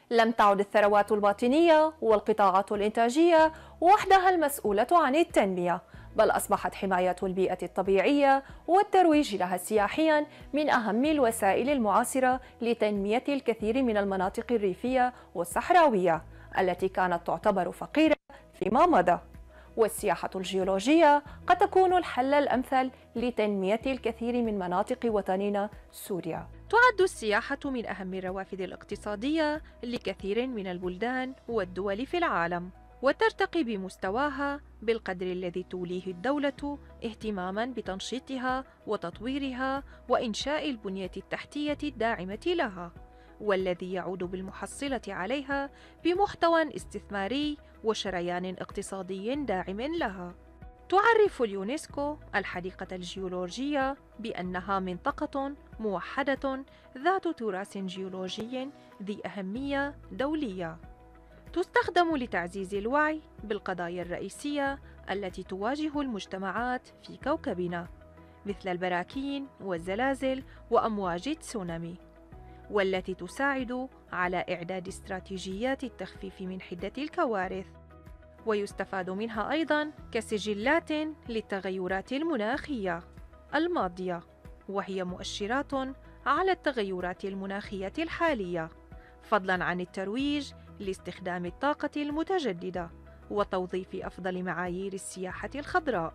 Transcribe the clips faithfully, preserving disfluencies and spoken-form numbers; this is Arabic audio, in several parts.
لم تعد الثروات الباطنية والقطاعات الإنتاجية وحدها المسؤولة عن التنمية، بل أصبحت حماية البيئة الطبيعية والترويج لها سياحياً من أهم الوسائل المعاصرة لتنمية الكثير من المناطق الريفية والصحراوية التي كانت تعتبر فقيرة فيما مضى. والسياحة الجيولوجية قد تكون الحل الأمثل لتنمية الكثير من مناطق وطننا سوريا. تعد السياحة من أهم الروافد الاقتصادية لكثير من البلدان والدول في العالم، وترتقي بمستواها بالقدر الذي توليه الدولة اهتماماً بتنشيطها وتطويرها وإنشاء البنية التحتية الداعمة لها، والذي يعود بالمحصلة عليها بمحتوى استثماري وشريان اقتصادي داعم لها. تعرف اليونسكو الحديقة الجيولوجية بأنها منطقة موحدة ذات تراث جيولوجي ذي أهمية دولية، تستخدم لتعزيز الوعي بالقضايا الرئيسية التي تواجه المجتمعات في كوكبنا، مثل البراكين والزلازل وأمواج التسونامي، والتي تساعد على إعداد استراتيجيات التخفيف من حدة الكوارث. ويستفاد منها أيضاً كسجلات للتغيرات المناخية الماضية، وهي مؤشرات على التغيرات المناخية الحالية، فضلاً عن الترويج لاستخدام الطاقة المتجددة وتوظيف أفضل معايير السياحة الخضراء.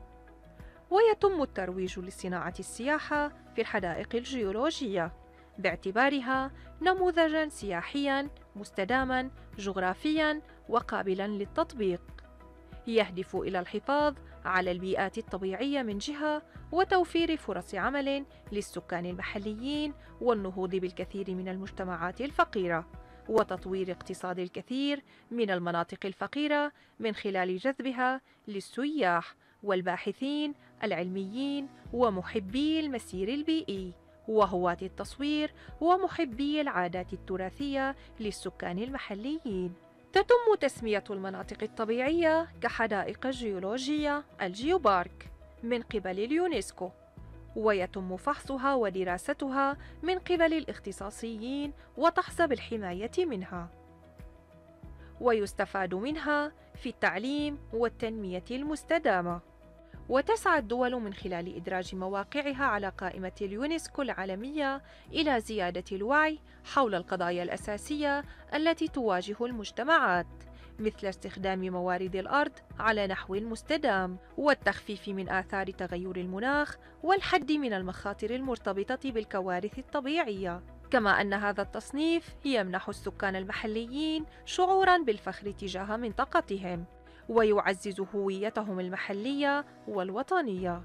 ويتم الترويج لصناعة السياحة في الحدائق الجيولوجية باعتبارها نموذجاً سياحياً مستداماً جغرافياً وقابلاً للتطبيق، يهدف إلى الحفاظ على البيئات الطبيعية من جهة، وتوفير فرص عمل للسكان المحليين والنهوض بالكثير من المجتمعات الفقيرة، وتطوير اقتصاد الكثير من المناطق الفقيرة من خلال جذبها للسياح والباحثين العلميين ومحبي المسير البيئي وهواة التصوير ومحبي العادات التراثية للسكان المحليين. تتم تسمية المناطق الطبيعية كحدائق جيولوجية الجيوبارك من قبل اليونسكو، ويتم فحصها ودراستها من قبل الاختصاصيين وتحظى بالحماية منها، ويستفاد منها في التعليم والتنمية المستدامة. وتسعى الدول من خلال إدراج مواقعها على قائمة اليونسكو العالمية إلى زيادة الوعي حول القضايا الأساسية التي تواجه المجتمعات، مثل استخدام موارد الأرض على نحو مستدام، والتخفيف من آثار تغير المناخ، والحد من المخاطر المرتبطة بالكوارث الطبيعية. كما أن هذا التصنيف يمنح السكان المحليين شعوراً بالفخر تجاه منطقتهم، ويعزز هويتهم المحلية والوطنية.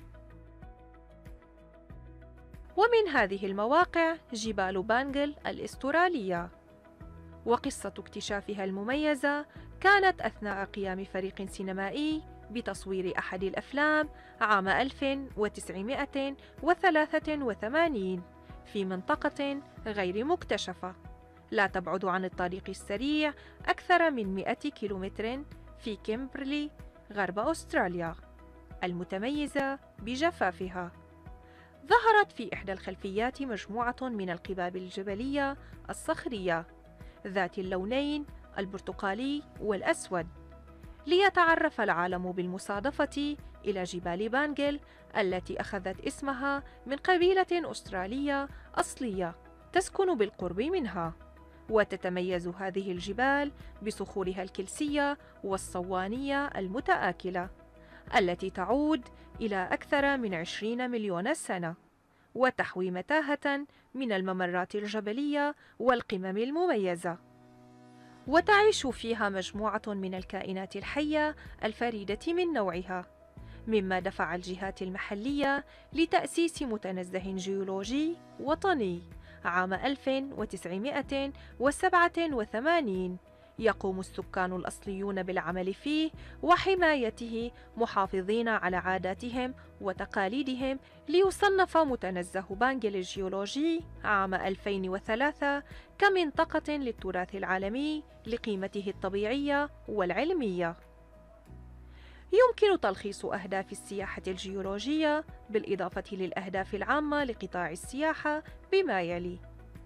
ومن هذه المواقع جبال بانجل الأسترالية، وقصة اكتشافها المميزة كانت أثناء قيام فريق سينمائي بتصوير أحد الأفلام عام ألف وتسعمائة وثلاثة وثمانين في منطقة غير مكتشفة لا تبعد عن الطريق السريع أكثر من مئة كيلومتر في كيمبرلي غرب أستراليا المتميزة بجفافها. ظهرت في إحدى الخلفيات مجموعة من القباب الجبلية الصخرية ذات اللونين البرتقالي والأسود، ليتعرف العالم بالمصادفة إلى جبال بانجل التي أخذت اسمها من قبيلة أسترالية أصلية تسكن بالقرب منها. وتتميز هذه الجبال بصخورها الكلسية والصوانية المتآكلة التي تعود إلى أكثر من عشرين مليون سنة، وتحوي متاهة من الممرات الجبلية والقمم المميزة. وتعيش فيها مجموعة من الكائنات الحية الفريدة من نوعها، مما دفع الجهات المحلية لتأسيس متنزه جيولوجي وطني عام ألف وتسعمائة وسبعة وثمانين يقوم السكان الأصليون بالعمل فيه وحمايته، محافظين على عاداتهم وتقاليدهم، ليصنف متنزه بانجل الجيولوجي عام ألفين وثلاثة كمنطقة للتراث العالمي لقيمته الطبيعية والعلمية. يمكن تلخيص أهداف السياحة الجيولوجية بالإضافة للأهداف العامة لقطاع السياحة بما يلي: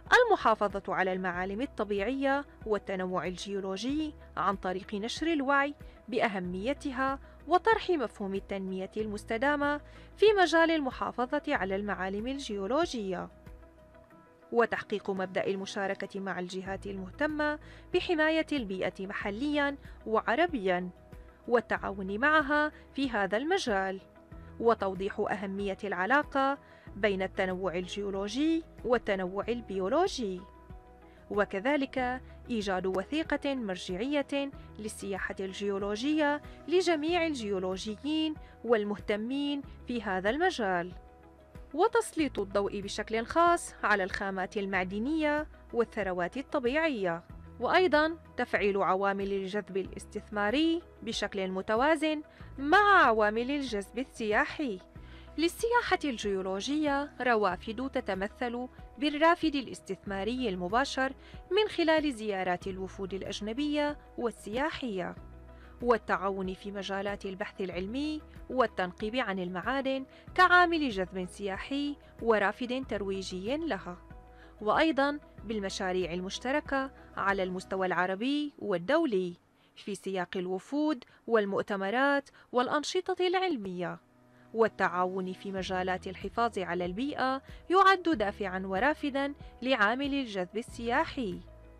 المحافظة على المعالم الطبيعية والتنوع الجيولوجي عن طريق نشر الوعي بأهميتها وطرح مفهوم التنمية المستدامة في مجال المحافظة على المعالم الجيولوجية، وتحقيق مبدأ المشاركة مع الجهات المهتمة بحماية البيئة محلياً وعربياً والتعاون معها في هذا المجال، وتوضيح أهمية العلاقة بين التنوع الجيولوجي والتنوع البيولوجي، وكذلك إيجاد وثيقة مرجعية للسياحة الجيولوجية لجميع الجيولوجيين والمهتمين في هذا المجال، وتسليط الضوء بشكل خاص على الخامات المعدنية والثروات الطبيعية، وأيضاً تفعيل عوامل الجذب الاستثماري بشكل متوازن مع عوامل الجذب السياحي. للسياحة الجيولوجية روافد تتمثل بالرافد الاستثماري المباشر من خلال زيارات الوفود الأجنبية والسياحية، والتعاون في مجالات البحث العلمي والتنقيب عن المعادن كعامل جذب سياحي ورافد ترويجي لها، وأيضاً بالمشاريع المشتركة على المستوى العربي والدولي في سياق الوفود والمؤتمرات والأنشطة العلمية، والتعاون في مجالات الحفاظ على البيئة يعد دافعاً ورافداً لعامل الجذب السياحي.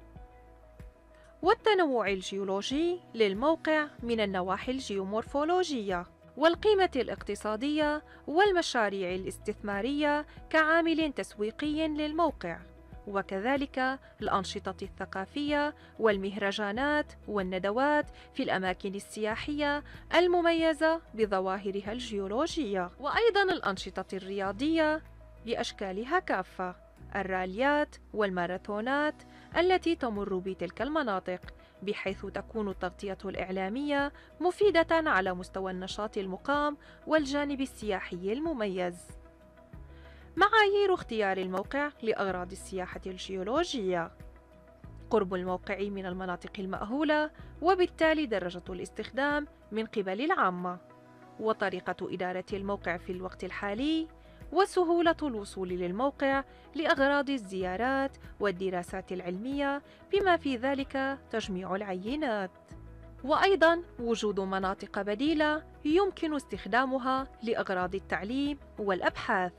والتنوع الجيولوجي للموقع من النواحي الجيومورفولوجية والقيمة الاقتصادية والمشاريع الاستثمارية كعامل تسويقي للموقع، وكذلك الأنشطة الثقافية والمهرجانات والندوات في الأماكن السياحية المميزة بظواهرها الجيولوجية، وأيضاً الأنشطة الرياضية بأشكالها كافة، الراليات والماراثونات التي تمر بتلك المناطق، بحيث تكون التغطية الإعلامية مفيدة على مستوى النشاط المقام والجانب السياحي المميز. معايير اختيار الموقع لأغراض السياحة الجيولوجية: قرب الموقع من المناطق المأهولة وبالتالي درجة الاستخدام من قبل العامة، وطريقة إدارة الموقع في الوقت الحالي، وسهولة الوصول للموقع لأغراض الزيارات والدراسات العلمية بما في ذلك تجميع العينات، وأيضاً وجود مناطق بديلة يمكن استخدامها لأغراض التعليم والأبحاث.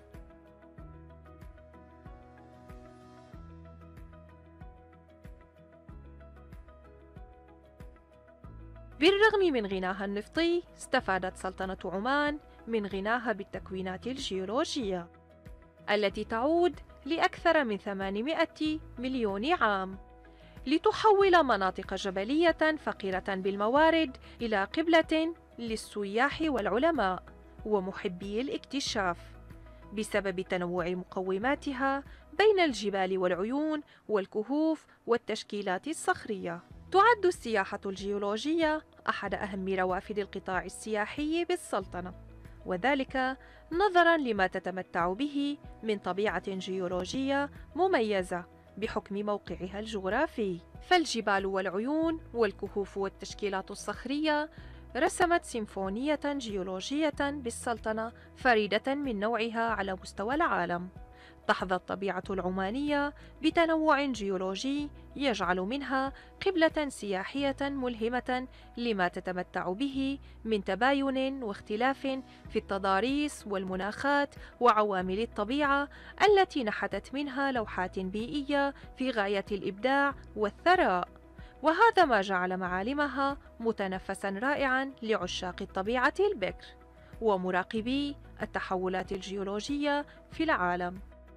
بالرغم من غناها النفطي، استفادت سلطنة عمان من غناها بالتكوينات الجيولوجية التي تعود لأكثر من ثمانمائة مليون عام، لتحول مناطق جبلية فقيرة بالموارد إلى قبلة للسياح والعلماء ومحبي الاكتشاف بسبب تنوع مقوماتها بين الجبال والعيون والكهوف والتشكيلات الصخرية. تعد السياحة الجيولوجية أحد أهم روافد القطاع السياحي بالسلطنة، وذلك نظراً لما تتمتع به من طبيعة جيولوجية مميزة بحكم موقعها الجغرافي، فالجبال والعيون والكهوف والتشكيلات الصخرية رسمت سيمفونية جيولوجية بالسلطنة فريدة من نوعها على مستوى العالم. تحظى الطبيعة العمانية بتنوع جيولوجي يجعل منها قبلة سياحية ملهمة لما تتمتع به من تباين واختلاف في التضاريس والمناخات وعوامل الطبيعة التي نحتت منها لوحات بيئية في غاية الإبداع والثراء، وهذا ما جعل معالمها متنفساً رائعاً لعشاق الطبيعة البكر ومراقبي التحولات الجيولوجية في العالم.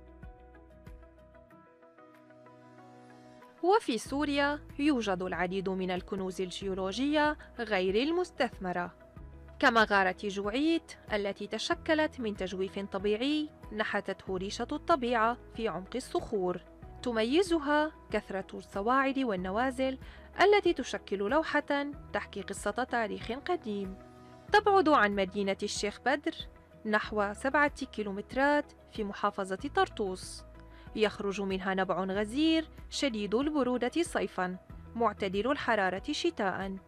وفي سوريا يوجد العديد من الكنوز الجيولوجية غير المستثمرة، كمغارة جوعيت التي تشكلت من تجويف طبيعي نحتته ريشة الطبيعة في عمق الصخور، تميزها كثرة الصواعد والنوازل التي تشكل لوحة تحكي قصة تاريخ قديم. تبعد عن مدينة الشيخ بدر نحو سبعة كيلومترات في محافظة طرطوس، يخرج منها نبع غزير شديد البرودة صيفاً معتدل الحرارة شتاءً،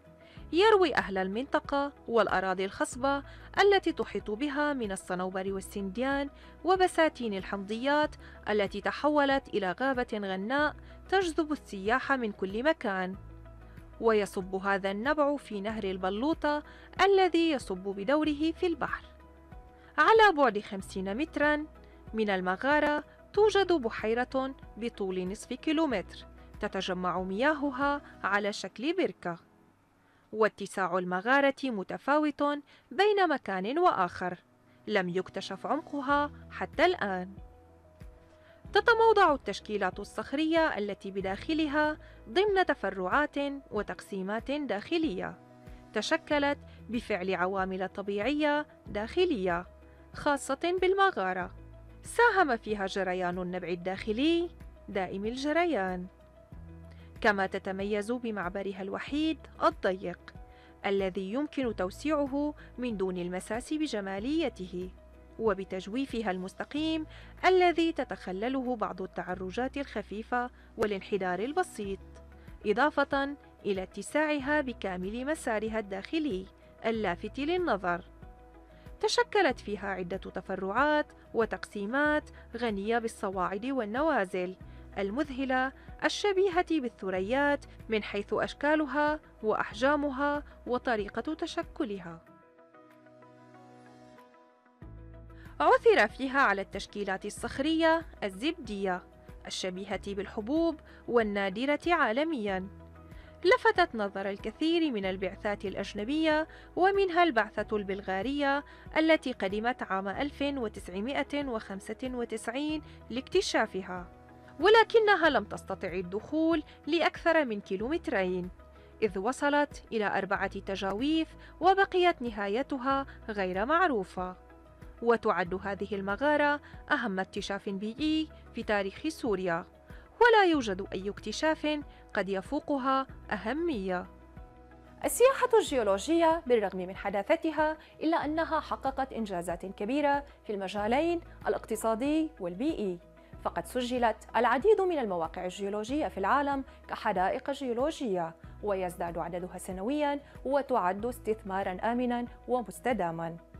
يروي أهل المنطقة والأراضي الخصبة التي تحيط بها من الصنوبر والسنديان وبساتين الحمضيات التي تحولت إلى غابة غناء تجذب السياح من كل مكان. ويصب هذا النبع في نهر البلوطة الذي يصب بدوره في البحر. على بعد خمسين متراً من المغارة توجد بحيرة بطول نصف كيلومتر تتجمع مياهها على شكل بركة. واتساع المغارة متفاوت بين مكان وآخر، لم يكتشف عمقها حتى الآن. تتموضع التشكيلات الصخرية التي بداخلها ضمن تفرعات وتقسيمات داخلية تشكلت بفعل عوامل طبيعية داخلية خاصة بالمغارة، ساهم فيها جريان النبع الداخلي دائم الجريان. كما تتميز بمعبرها الوحيد الضيق الذي يمكن توسيعه من دون المساس بجماليته، وبتجويفها المستقيم الذي تتخلله بعض التعرجات الخفيفة والانحدار البسيط، إضافة إلى اتساعها بكامل مسارها الداخلي اللافت للنظر. تشكلت فيها عدة تفرعات وتقسيمات غنية بالصواعد والنوازل المذهلة الشبيهة بالثريات من حيث أشكالها وأحجامها وطريقة تشكلها. عثر فيها على التشكيلات الصخرية الزبدية الشبيهة بالحبوب والنادرة عالمياً، لفتت نظر الكثير من البعثات الأجنبية ومنها البعثة البلغارية التي قدمت عام ألف وتسعمائة وخمسة وتسعين لاكتشافها، ولكنها لم تستطع الدخول لأكثر من كيلومترين، إذ وصلت إلى أربعة تجاويف وبقيت نهايتها غير معروفة. وتعد هذه المغارة أهم اكتشاف بيئي في تاريخ سوريا، ولا يوجد أي اكتشاف قد يفوقها أهمية. السياحة الجيولوجية بالرغم من حداثتها إلا أنها حققت إنجازات كبيرة في المجالين الاقتصادي والبيئي، فقد سجلت العديد من المواقع الجيولوجية في العالم كحدائق جيولوجية، ويزداد عددها سنوياً وتعد استثماراً آمناً ومستداماً.